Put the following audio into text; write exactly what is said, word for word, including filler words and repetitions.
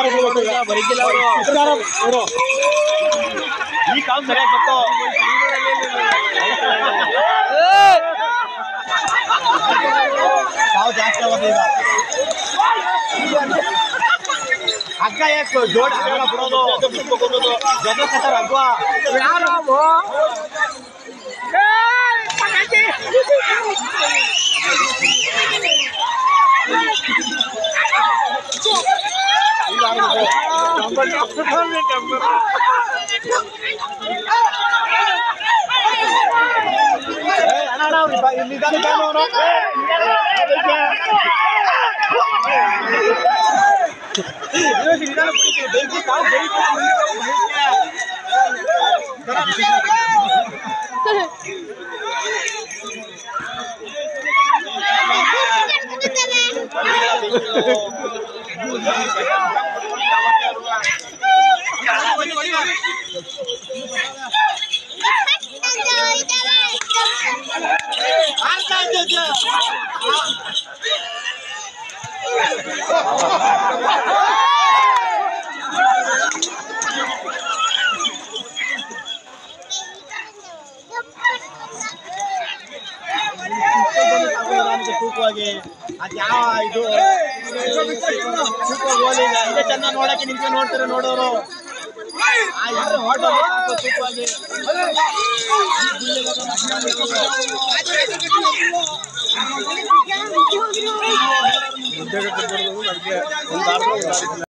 ಬರೀಕಿಲ್ಲ ಅವರು ಈ ಕಾಲ್ ಸರಿಯಾಗಿ ಬಂತು ಕಾವು ಜಾಸ್ತಿ ಆಗೋದು ಈಗ ಹಗ್ಗ ಯಾಕೆ ಜೋಡ್ ಹಗ್ಗ ಬಿಡೋದು ಜೊತೆ ಕಟ್ಟಾರ ಹಗ್ಗ ಯಾರು ತೂಕವಾಗಿ ಅದ್ ಯಾವ ಇದು ತೂಕವಾಗಿ ಇದೇ ಚೆಂದ ನೋಡಕ್ಕೆ ನಿಂತು ನೋಡ್ತಾರೆ ನೋಡೋರು ತೂಕವಾಗಿ